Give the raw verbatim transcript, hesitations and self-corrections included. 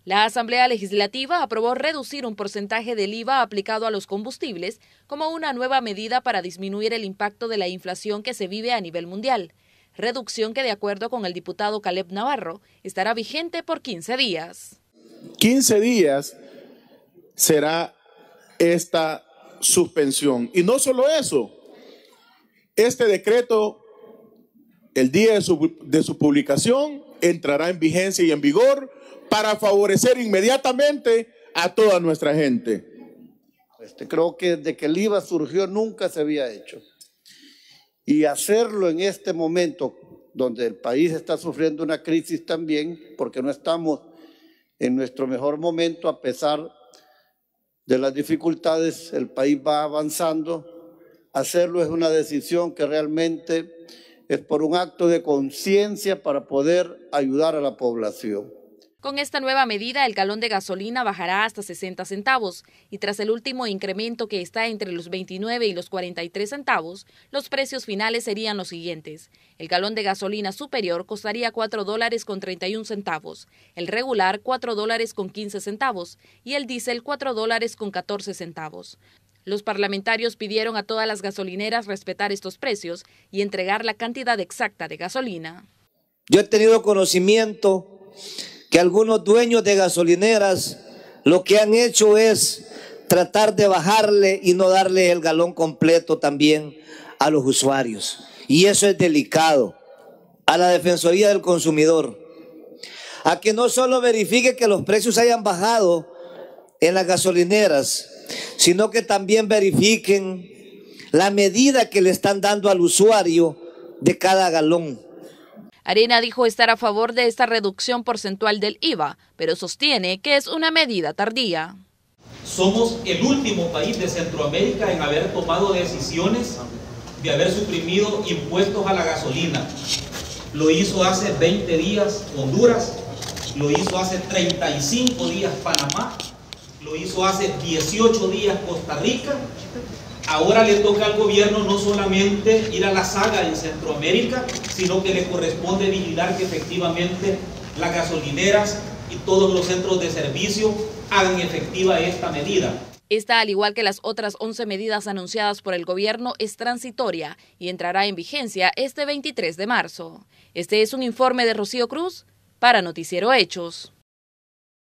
La Asamblea Legislativa aprobó reducir un porcentaje del I V A aplicado a los combustibles como una nueva medida para disminuir el impacto de la inflación que se vive a nivel mundial. Reducción que, de acuerdo con el diputado Caleb Navarro, estará vigente por quince días. quince días será esta suspensión. Y no solo eso, este decreto, el día de su, de su publicación, entrará en vigencia y en vigor para favorecer inmediatamente a toda nuestra gente. Este, creo que desde que el I V A surgió nunca se había hecho. Y hacerlo en este momento, donde el país está sufriendo una crisis también, porque no estamos en nuestro mejor momento, a pesar de las dificultades, el país va avanzando. Hacerlo es una decisión que realmente es por un acto de conciencia para poder ayudar a la población. Con esta nueva medida, el galón de gasolina bajará hasta sesenta centavos y tras el último incremento que está entre los veintinueve y los cuarenta y tres centavos, los precios finales serían los siguientes. El galón de gasolina superior costaría cuatro dólares con treinta y un centavos, el regular cuatro dólares con quince centavos y el diésel cuatro dólares con catorce centavos. Los parlamentarios pidieron a todas las gasolineras respetar estos precios y entregar la cantidad exacta de gasolina. Yo he tenido conocimiento que algunos dueños de gasolineras lo que han hecho es tratar de bajarle y no darle el galón completo también a los usuarios. Y eso es delicado. A la Defensoría del Consumidor, a que no solo verifique que los precios hayan bajado en las gasolineras, sino que también verifiquen la medida que le están dando al usuario de cada galón. Arena dijo estar a favor de esta reducción porcentual del I V A, pero sostiene que es una medida tardía. Somos el último país de Centroamérica en haber tomado decisiones de haber suprimido impuestos a la gasolina. Lo hizo hace veinte días Honduras, lo hizo hace treinta y cinco días Panamá, lo hizo hace dieciocho días Costa Rica. Ahora le toca al gobierno no solamente ir a la saga en Centroamérica, sino que le corresponde vigilar que efectivamente las gasolineras y todos los centros de servicio hagan efectiva esta medida. Esta, al igual que las otras once medidas anunciadas por el gobierno, es transitoria y entrará en vigencia este veintitrés de marzo. Este es un informe de Rocío Cruz para Noticiero Hechos.